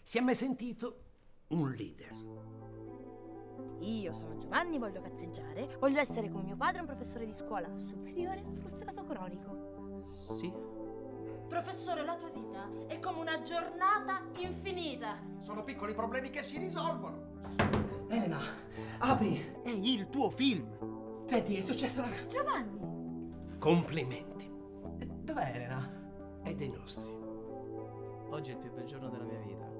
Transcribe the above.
Si è mai sentito un leader? Io sono Giovanni, voglio cazzeggiare, voglio essere come mio padre, un professore di scuola superiore frustrato cronico. Sì. Professore, la tua vita è come una giornata infinita. Sono piccoli problemi che si risolvono. Elena, apri! È il tuo film. Senti, è successa una... Giovanni! Complimenti. Dov'è Elena? È dei nostri. Oggi è il più bel giorno della mia vita.